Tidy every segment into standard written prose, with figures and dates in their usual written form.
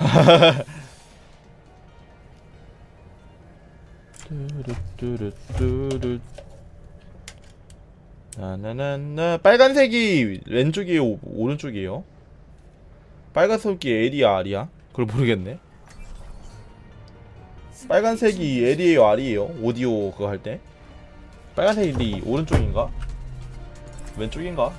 뚜루뚜루뚜루. 나나나나. 빨간색이 왼쪽이에요, 오른쪽이에요? 빨간색이 L이야, R이야? 그걸 모르겠네. 빨간색이 L이에요, R이에요? 오디오 그거 할 때? 빨간색이 오른쪽인가? 왼쪽인가?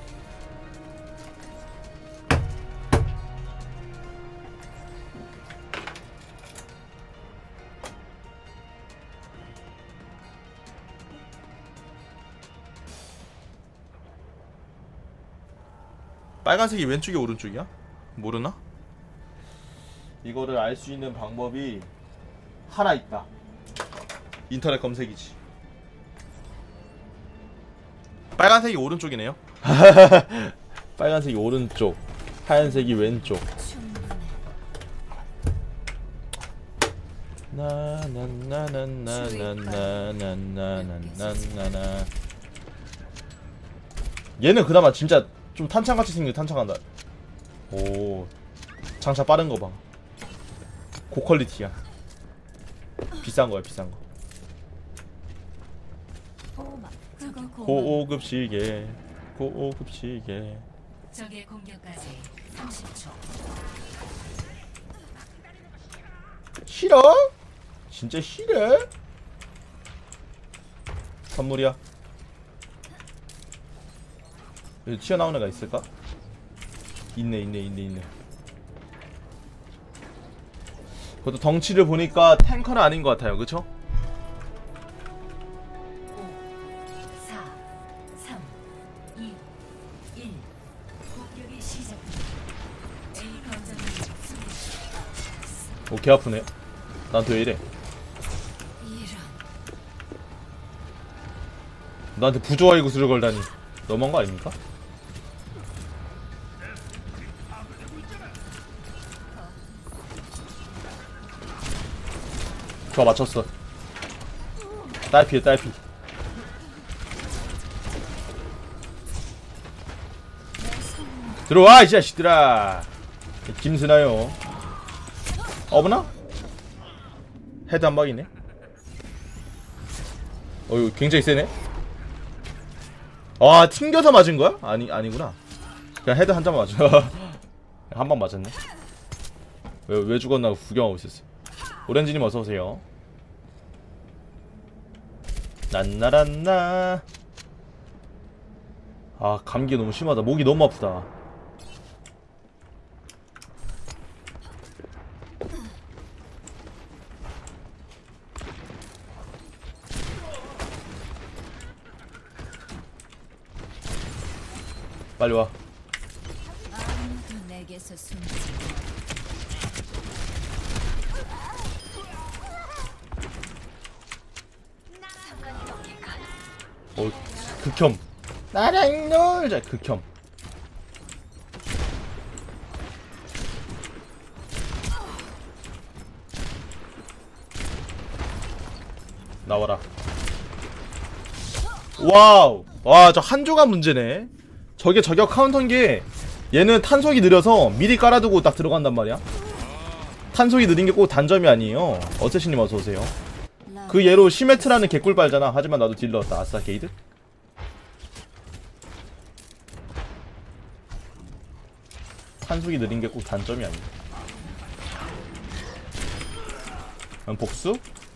빨간색이 왼쪽이 오른쪽이야? 모르나? 이거를 알 수 있는 방법이 하나 있다. 인터넷 검색이지. 빨간색이 오른쪽이네요. 빨간색이 오른쪽, 하얀색이 왼쪽. 나나나나나나나나나나나나. 얘는 그나마 진짜 좀 탄창같이 생긴 탄창한다. 오, 장차 빠른 거 봐. 고퀄리티야. 비싼 거야, 비싼 거. 고급 시계, 고급 시계. 적의 공격까지 30초. 싫어? 진짜 싫어? 선물이야. 여기 튀어나오는 애가 있을까? 있네. 그것도 덩치를 보니까 탱커는 아닌 것 같아요, 그쵸? 5, 4, 3, 2, 1. 공격이 시작됩니다. A 거점을 수비. 오, 개 아프네. 나한테 왜 이래? 나한테 부조화의 구슬을 걸다니. 너무한 거 아닙니까? 좋아, 맞췄어. 딸피야, 딸피. 들어와, 이 자식들아. 김스나요. 어머나? 헤드 한 방이네. 이거 굉장히 세네. 아, 튕겨서 맞은 거야? 아니구나. 그냥 헤드 한 장 맞아. 한 방 맞았네. 왜 죽었나 구경하고 있었어. 오렌지님 어서오세요. 난나란나. 아, 감기 너무 심하다. 목이 너무 아프다. 빨리 와. 아무도 내게서 숨지. 극혐. 나랑 놀자. 극혐. 나와라. 와우. 와, 저 한조가 문제네. 저게 저격 카운터인 게 얘는 탄속이 느려서 미리 깔아두고 딱 들어간단 말이야. 탄속이 느린 게 꼭 단점이 아니에요. 어쌔신님 어서오세요. 그 얘로 시메트라는 개꿀 빨잖아. 하지만 나도 딜 넣었다. 아싸 게이드. 탄속이 느린 게 꼭 단점이 아니야. 복수?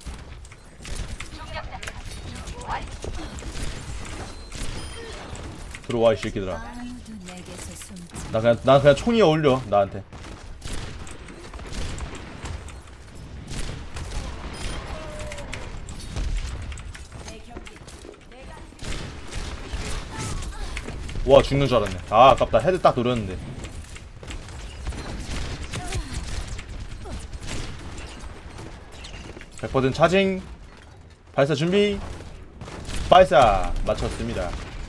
들어와 이 새끼들아. 난 그냥 총이 어울려 나한테. 와, 죽는 줄 알았네. 아, 아깝다. 헤드 딱 노렸는데. 백퍼든 차징. 발사 준비. 발사 맞췄습니다.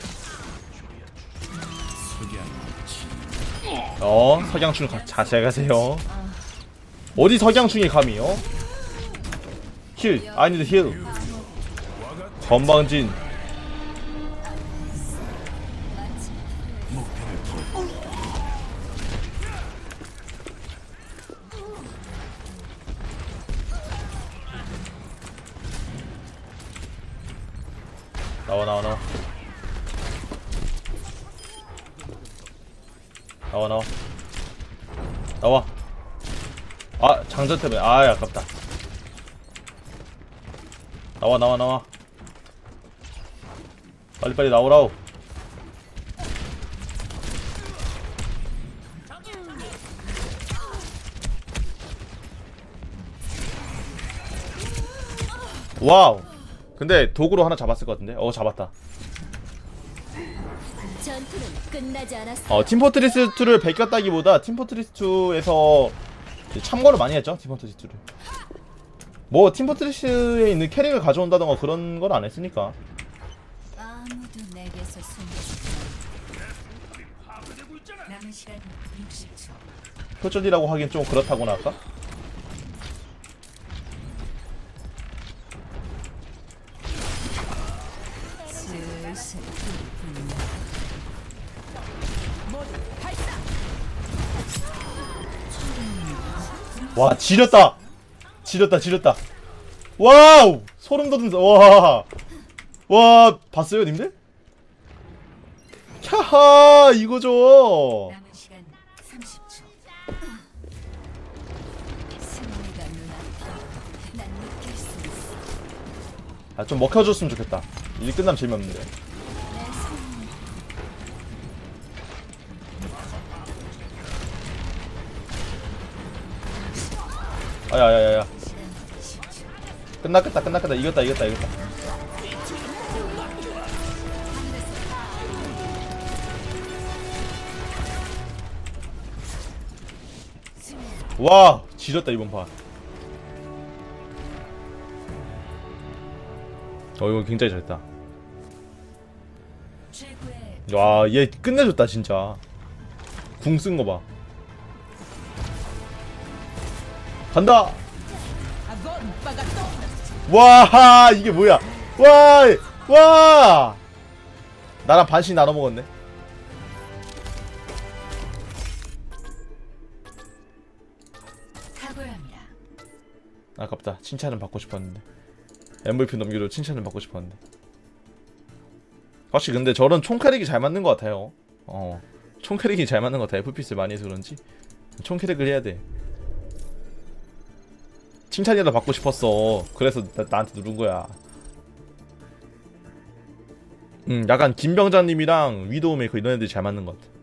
석양충 잘 가세요. 어디 석양충이 감이요? 힐, I need 힐. 건방진. 나와 나와 나와 나와 나와 나와. 아 장전 때문에 아 아깝다. 나와 나와 나와 빨리빨리 나오라우. 와우. 근데 도구로 하나 잡았을 것 같은데. 잡았다. 전투는 끝나지 않았어. 팀포트리스 2를 베꼈다기보다 팀포트리스 2에서 참고를 많이 했죠. 팀포트리스 2를 뭐 팀포트리스에 있는 캐릭을 가져온다던가 그런 건 안 했으니까. 아무도 내게서 숨지. 남은 시간 60초. 표절이라고 하긴 좀 그렇다고나 할까? 슬슬 와 지렸다. 지렸다. 와우 소름 돋는다. 와 봤어요 님들? 캬하 이거죠. 남은 시간 30초. 승리가 눈앞에. 난 느낄 수 있어. 좀 먹혀줬으면 좋겠다. 일 끝나면 재미없는데. 내 손. 아야야야야 시간 10초. 끝났겠다. 이겼다. 와 지렸다 이번 판. 이거 굉장히 잘했다. 최고의 와 얘 끝내줬다 진짜. 궁 쓴 거 봐. 간다. 와 이게 뭐야. 와 나랑 반씩 나눠 먹었네. 탁월합니다. 아깝다. 칭찬은 받고 싶었는데. MVP 넘기로 칭찬을 받고 싶었는데. 확실히 근데 저런 총 캐릭이 잘 맞는 것 같아요. 총 캐릭이 잘 맞는 것 같아. FPS를 많이 해서 그런지 총 캐릭을 해야 돼. 칭찬이라도 받고 싶었어. 그래서 나한테 누른 거야. 약간 김병자님이랑 위도우 메이커 이런 애들이 잘 맞는 것 같아.